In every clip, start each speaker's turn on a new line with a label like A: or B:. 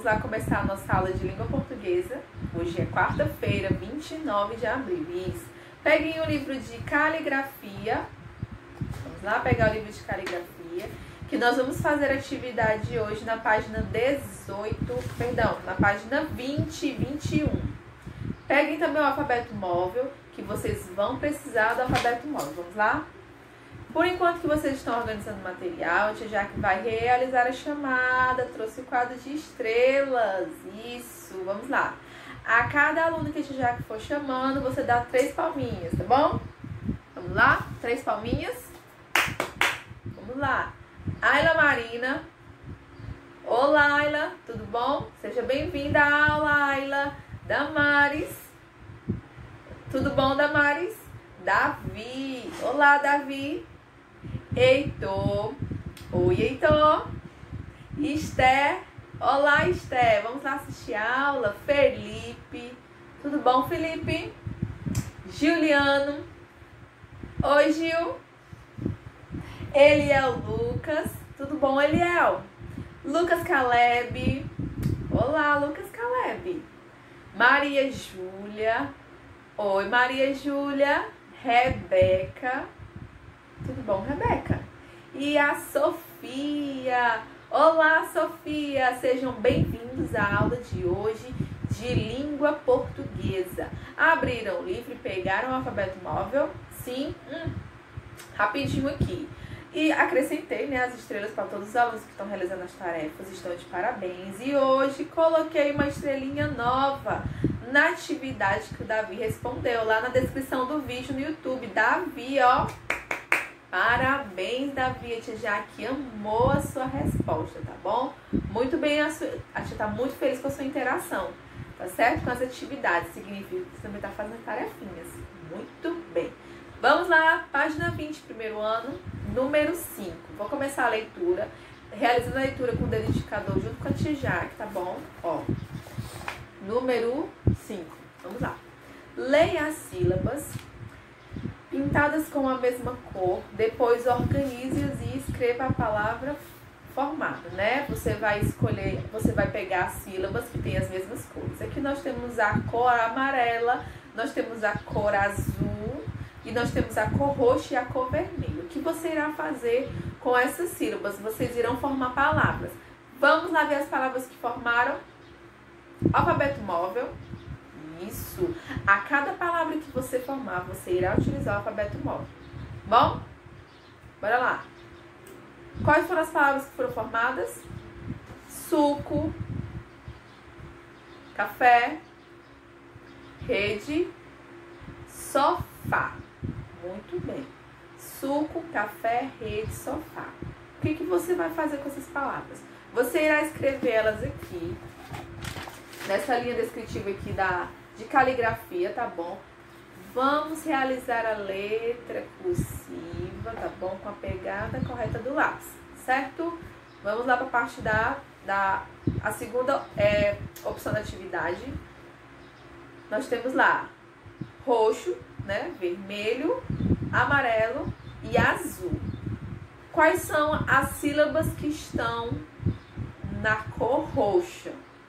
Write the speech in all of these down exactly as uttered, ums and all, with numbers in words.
A: vamos lá começar a nossa aula de língua portuguesa. Hoje é quarta-feira, vinte e nove de abril. Isso. Peguem o livro de caligrafia. Vamos lá pegar o livro de caligrafia, que nós vamos fazer a atividade hoje na página dezoito, perdão, na página vinte e vinte e um. Peguem também o alfabeto móvel, que vocês vão precisar do alfabeto móvel. Vamos lá? Por enquanto que vocês estão organizando o material, a tia Jaque vai realizar a chamada, trouxe o quadro de estrelas. Isso, vamos lá. A cada aluno que a tia Jaque for chamando, você dá três palminhas, tá bom? Vamos lá? Três palminhas. Vamos lá. Ayla Marina. Olá, Ayla, tudo bom? Seja bem-vinda à aula, Ayla. Damares. Tudo bom, Damares? Davi. Olá, Davi. Heitor. Oi, Heitor. Esther. Olá, Esther. Vamos lá assistir a aula. Felipe. Tudo bom, Felipe? Juliano. Oi, Gil. Eliel Lucas. Tudo bom, Eliel? Lucas Caleb. Olá, Lucas Caleb. Maria Júlia. Oi, Maria Júlia. Rebeca. Tudo bom, Rebeca? E a Sofia. Olá, Sofia. Sejam bem-vindos à aula de hoje de língua portuguesa. Abriram o livro e pegaram o alfabeto móvel? Sim? Hum. Rapidinho aqui. E acrescentei, né, as estrelas para todos os alunos que estão realizando as tarefas. Estão de parabéns. E hoje coloquei uma estrelinha nova na atividade que o Davi respondeu lá na descrição do vídeo no YouTube. Davi, ó. Parabéns, Davi. A tia Jaque amou a sua resposta, tá bom? Muito bem, a, sua, a tia tá muito feliz com a sua interação, tá certo? Com as atividades. Significa que você também tá fazendo tarefinhas. Muito bem. Vamos lá, página vinte, primeiro ano, número cinco. Vou começar a leitura, realizando a leitura com o dedo indicador junto com a tia Jaque, tá bom? Ó, número cinco. Vamos lá. Leia as sílabas pintadas com a mesma cor, depois organize-as e escreva a palavra formada, né? Você vai escolher, você vai pegar as sílabas que têm as mesmas cores. Aqui nós temos a cor amarela, nós temos a cor azul e nós temos a cor roxa e a cor vermelha. O que você irá fazer com essas sílabas? Vocês irão formar palavras. Vamos lá ver as palavras que formaram. Alfabeto móvel. Isso. A cada palavra que você formar, você irá utilizar o alfabeto móvel. Bom? Bora lá. Quais foram as palavras que foram formadas? Suco, café, rede, sofá. Muito bem. Suco, café, rede, sofá. O que, que você vai fazer com essas palavras? Você irá escrevê-las aqui, nessa linha descritiva aqui da, de caligrafia, tá bom? Vamos realizar a letra cursiva, tá bom? Com a pegada correta do lápis, certo? Vamos lá para a parte da, da a segunda é, opção da atividade. Nós temos lá roxo, né? Vermelho, amarelo e azul. Quais são as sílabas que estão na cor roxa?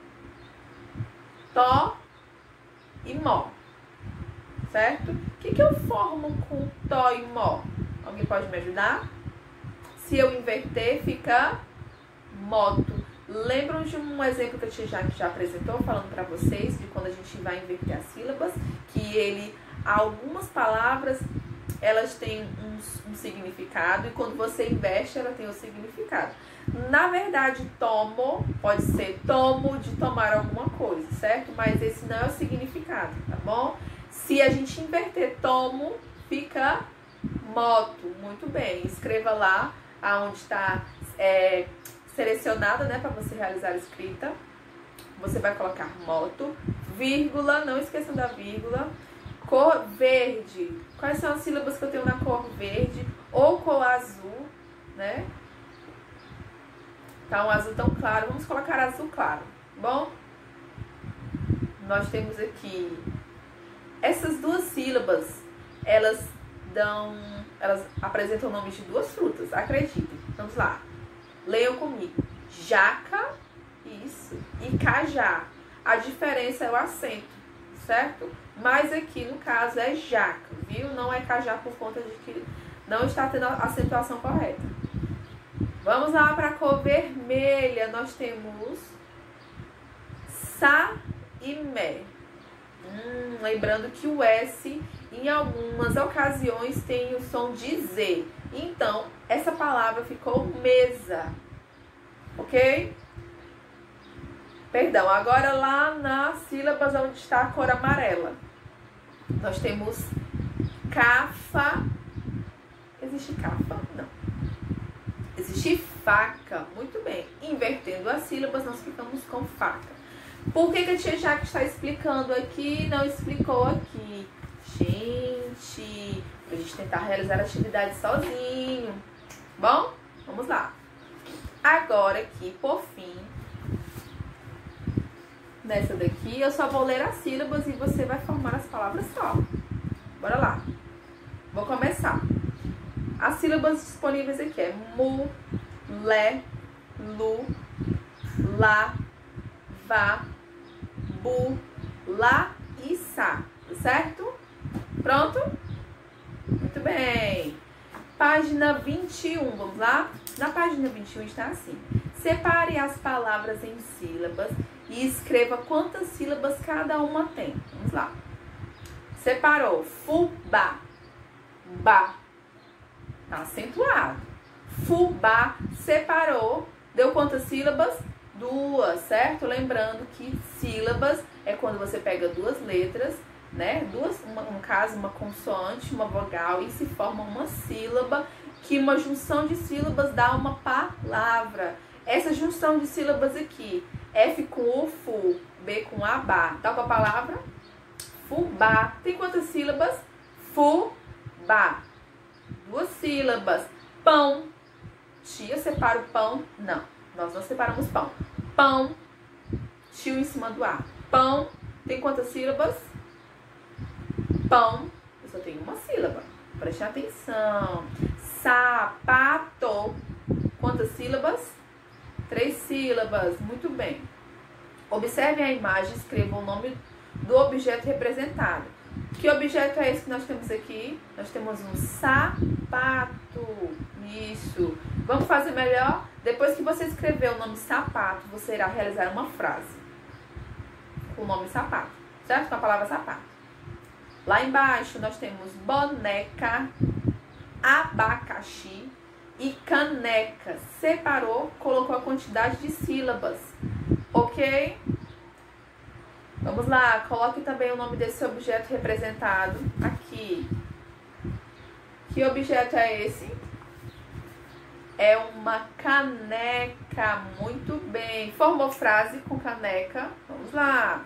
A: Tó e mó, certo? O que, que eu formo com tó e mó? Alguém pode me ajudar? Se eu inverter, fica moto. Lembram de um exemplo que a tia Jaque já apresentou, falando para vocês, de quando a gente vai inverter as sílabas, que ele, algumas palavras, elas têm um, um significado, e quando você inverte, ela tem o significado. Na verdade, tomo pode ser tomo de tomar alguma coisa, certo? Mas esse não é o significado, tá bom? Se a gente inverter tomo, fica moto. Muito bem. Escreva lá aonde está é, selecionado, né, para você realizar a escrita. Você vai colocar moto, vírgula, não esqueçam da vírgula. Cor verde. Quais são as sílabas que eu tenho na cor verde ou cor azul, né? Tá um azul tão claro, vamos colocar azul claro, bom? Nós temos aqui essas duas sílabas, elas dão, elas apresentam nomes de duas frutas, acreditem. Vamos lá, leiam comigo. Jaca Isso. E cajá. A diferença é o acento, certo? Mas aqui no caso é jaca, viu? Não é cajá por conta de que não está tendo a acentuação correta. Vamos lá para a cor vermelha. Nós temos sa e mé. Hum, lembrando que o S em algumas ocasiões tem o som de Z. Então, essa palavra ficou mesa. Ok? Perdão, agora lá nas sílabas onde está a cor amarela. Nós temos cafa. Existe cafa? Não. Existe faca. Muito bem. Invertendo as sílabas, nós ficamos com faca. Por que, que a tia Jaque está explicando aqui e não explicou aqui? Gente, pra gente tentar realizar a atividade sozinho. Bom, vamos lá. Agora aqui, por fim, nessa daqui, eu só vou ler as sílabas e você vai formar as palavras só. Bora lá. Vou começar. As sílabas disponíveis aqui é mu, lé, lu, lá, vá, bu, lá e sa, certo? Pronto? Muito bem. Página vinte e um, vamos lá? Na página vinte e um está assim. Separe as palavras em sílabas e escreva quantas sílabas cada uma tem. Vamos lá. Separou. Fubá. Ba. Tá acentuado. Fubá. Separou. Deu quantas sílabas? Duas, certo? Lembrando que sílabas é quando você pega duas letras, né? Duas, uma, no caso, uma consoante, uma vogal, e se forma uma sílaba, que uma junção de sílabas dá uma palavra. Essa junção de sílabas aqui, F com U, fu, B com A, ba, dá uma palavra? Fubá. Tem quantas sílabas? Fubá. Duas sílabas. Pão. Tia, separa o pão? Não, nós não separamos pão. Pão. Tio em cima do A. Pão. Tem quantas sílabas? Pão. Eu só tenho uma sílaba. Preste atenção. Sapato. Quantas sílabas? Três sílabas. Muito bem. Observem a imagem e escrevam o nome do objeto representado. Que objeto é esse que nós temos aqui? Nós temos um sapato. Isso. Vamos fazer melhor? Depois que você escrever o nome sapato, você irá realizar uma frase com o nome sapato, certo? Com a palavra sapato. Lá embaixo nós temos boneca, abacaxi e caneca. Separou, colocou a quantidade de sílabas, ok? Vamos lá, coloque também o nome desse objeto representado aqui. Que objeto é esse? É uma caneca. Muito bem. Formou frase com caneca. Vamos lá.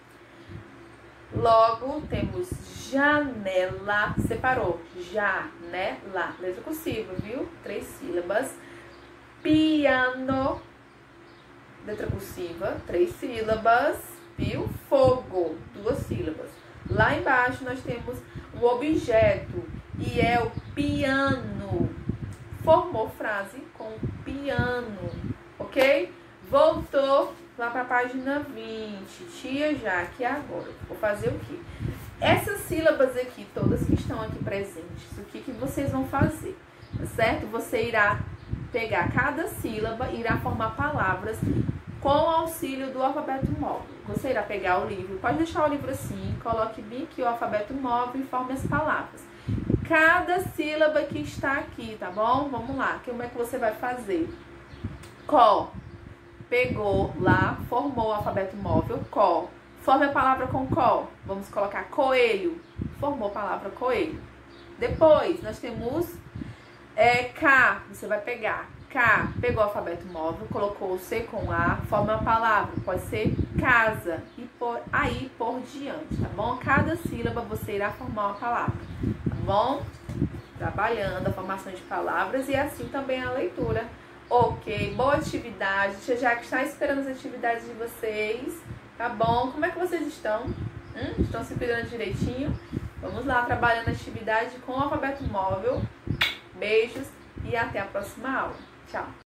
A: Logo, temos janela. Separou. Janela. Letra cursiva, viu? Três sílabas. Piano. Letra cursiva. Três sílabas. Viu? Fogo. Duas sílabas. Lá embaixo nós temos um objeto. E é o piano. Formou frase com piano, ok? Voltou lá para a página vinte. Tia Jaque, agora vou fazer o quê? Essas sílabas aqui, todas que estão aqui presentes, o que, que vocês vão fazer? Certo? Você irá pegar cada sílaba e irá formar palavras com o auxílio do alfabeto móvel. Você irá pegar o livro, pode deixar o livro assim, coloque bem aqui o alfabeto móvel e forme as palavras. Cada sílaba que está aqui, tá bom? Vamos lá, como é que você vai fazer? Có. Pegou lá, formou o alfabeto móvel, có. Forme a palavra com có. Vamos colocar coelho. Formou a palavra coelho. Depois, nós temos é, K. Você vai pegar K. Pegou o alfabeto móvel, colocou o C com A, forma a palavra. Pode ser casa. E por aí por diante, tá bom? Cada sílaba você irá formar uma palavra. Tá bom? Trabalhando a formação de palavras e assim também a leitura. Ok, boa atividade. Tia Jaque está esperando as atividades de vocês. Tá bom? Como é que vocês estão? Hum? Estão se cuidando direitinho? Vamos lá, trabalhando a atividade com o alfabeto móvel. Beijos e até a próxima aula. Tchau!